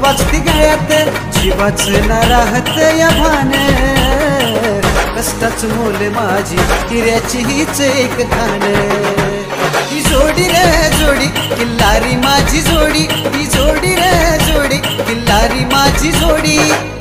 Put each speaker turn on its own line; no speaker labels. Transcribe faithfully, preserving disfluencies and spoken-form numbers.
वाजती गळ्यात जीवाच न राहत या भान कष्टाच मोल माझी हिऱ्याची हीच एक खान ही जोडी रे जोडी किल्लारी माझी जोडी ही जोडी रे जोडी किल्लारी माझी जोडी